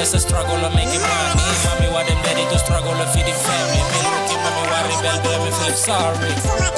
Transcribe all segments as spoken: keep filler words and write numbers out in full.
just a struggle of making money. Mommy, why them daddy to struggle to feed the family? Me looking, mommy, why rebel, baby, me feel sorry.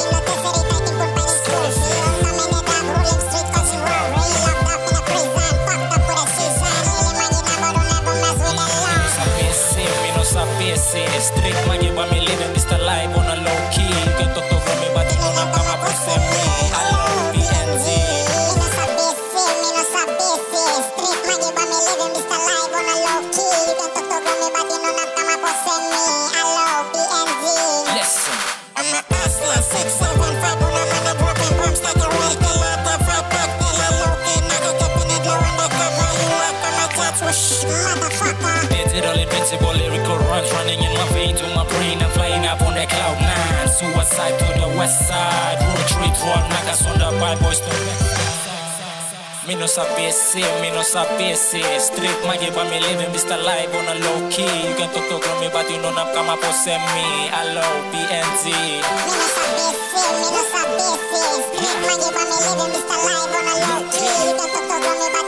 Street money, but me living this life on a low key. You can talk to me, but you know I'm gonna present me. I love B N Z. Me no sabi si, me no sabi si. Street money, but me living this life on a low key. You can talk to me, but you know I'm gonna present me. I love B N Z. Listen, I'm a hustler, six seven five. When I'm on a broken bombs, take a real killer. The fight back, the low key. Now go keep in it low and they cover you up. I'm a touch, whoosh, motherfucker. Digital invincible lyrical runs running in my vein to my brain. I'm flying up on that cloud nine. Suicide to the west side. Road trip for Nagas on the bad boys to me no sabi si, me no sabi si. Street magic but me living Mister Live on a low key. You can talk to me but you know not come up for send me. Hello B N Z. Me no sabi si, me no sabi si. Street magic but me living Mister Live on a low key. You can talk to me but